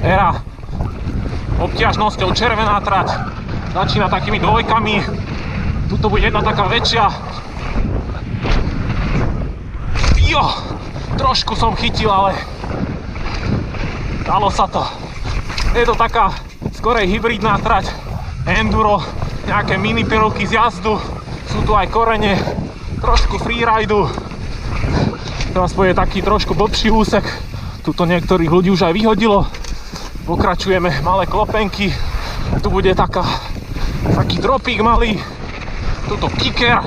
Hera obťažnosťou červená trať. Začína takými dvojkami. Tuto bude jedna taká väčšia. Jo, trošku som chytil, ale dalo sa to. Je to taká skorej hybridná trať. Enduro, nejaké mini prvky z jazdu. Sú tu aj korene, trošku freeridu. Teraz bude taký trošku blbší úsek. Tuto niektorých ľudí už aj vyhodilo. Pokračujeme, malé klopenky. Tu bude taký dropík malý. Tuto kicker.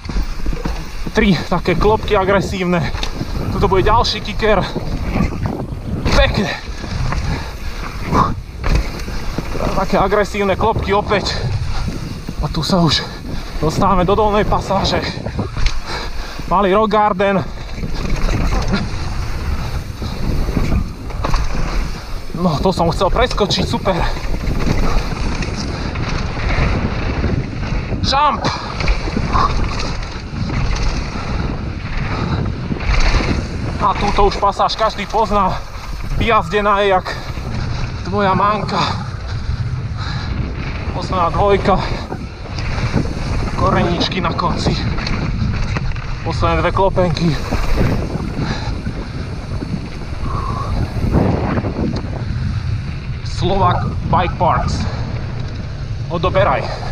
3 také klopky agresívne. Tuto bude ďalší kicker. Pekne. Také agresívne klopky opäť. A tu sa už dostávame do dolnej pasáže. Malý rock garden. No, to som chcel preskočiť, super. Jump! A túto už pasáž každý pozná. Vyjazdená je jak tvoja manka. Posledná dvojka. Koreníčky na konci. Posledné 2 klopenky. Slovak Bike Parks. Odoberaj.